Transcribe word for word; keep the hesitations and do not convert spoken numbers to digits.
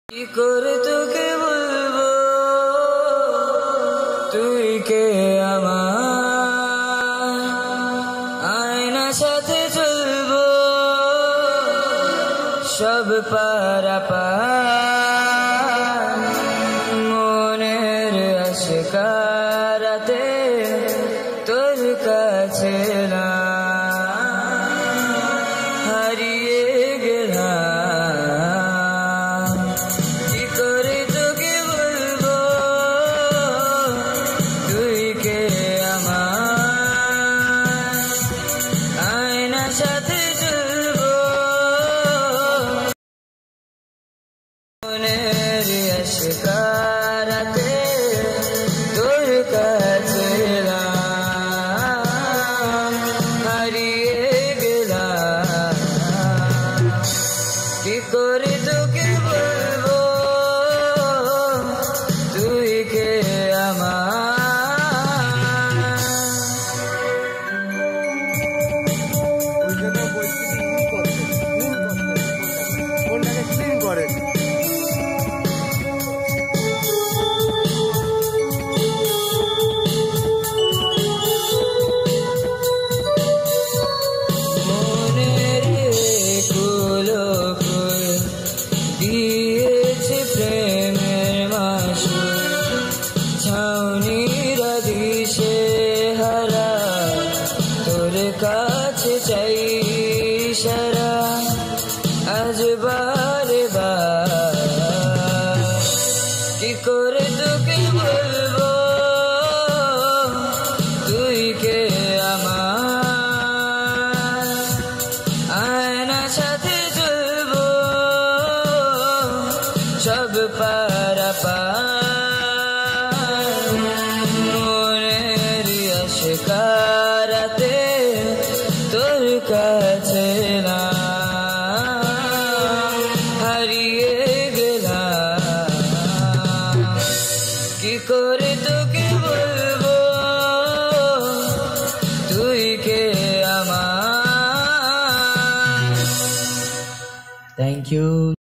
কি করে তোকে বলবো তুই কে আমার, আয়না সাথে চলবো সব পারাপার, মনের আশকারাতে তোর কাছে না হারিয়ে গেলাম। কি করে তোকে বলবো তুই কে আমার, আয়না সাথে চলবো মনের আশকারাতে তোর কাছে না হারিয়ে গেলাম। কি করে তোকে বলবো তুই কে আমার। মনের কুলো ফুল দিয়েছে প্রেমের মাসুর, ছাউনিরা দিশে হারা তোর কাছে চাই সারা আজ বারে বার। কি করে তোকে বলবো তুই কে আমার, আয়না সাথে চলবো সব পারাপার, মনের আশকারাতে তোর কাছে না হারিয়ে গেলাম। কি করে তোকে বলবো তুই কে আমার। Thank you.